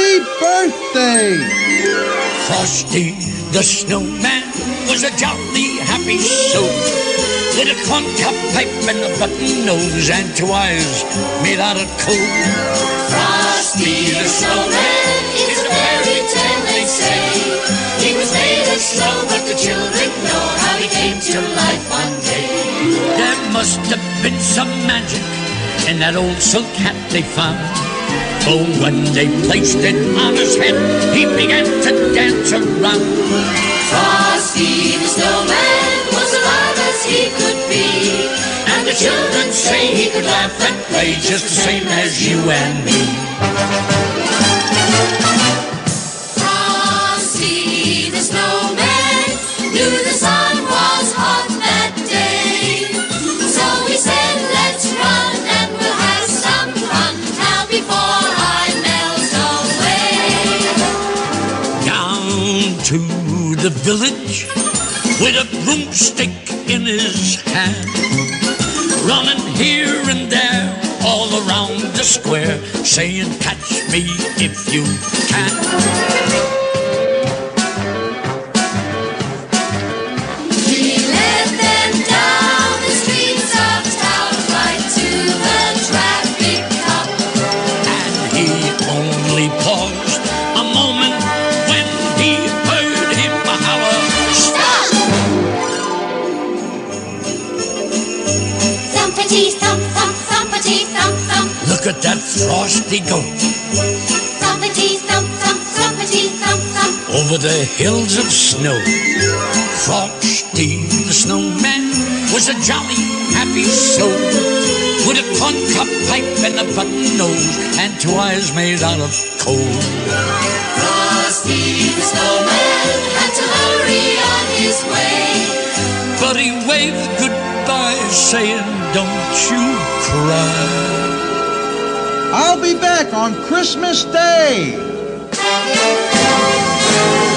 Happy birthday! Frosty the Snowman was a jolly happy soul, with a corncob pipe and a button nose and 2 eyes made out of coal. Frosty the Snowman is a fairy tale, they say. He was made of snow, but the children know how he came to life one day. There must have been some magic in that old silk hat they found. For when they placed it on his head, he began to dance around. Frosty the Snowman was alive as he could be, and the children say he could laugh and play just the same as you and me. Frosty the Snowman knew the sun was hot that day, so he said, let's run and we'll have some fun now before I melt away. Down to the village with a broomstick in his hand, running here and there all around the square, saying, catch me if you can. He led them down the streets of town, right to the traffic cop. And he only paused a moment when he heard him holler, Stop! Thumpity thump thump, thumpity thump thump. look at that Frosty go Thumpity thump thump, thumpity thump thump. over the hills of snow. Frosty the Snowman was a jolly happy soul, with a corncob pipe and a button nose and 2 eyes made out of coal. Frosty the Snowman had to hurry on his way, But he waved goodbye, saying, don't you cry. I'll be back on Christmas Day.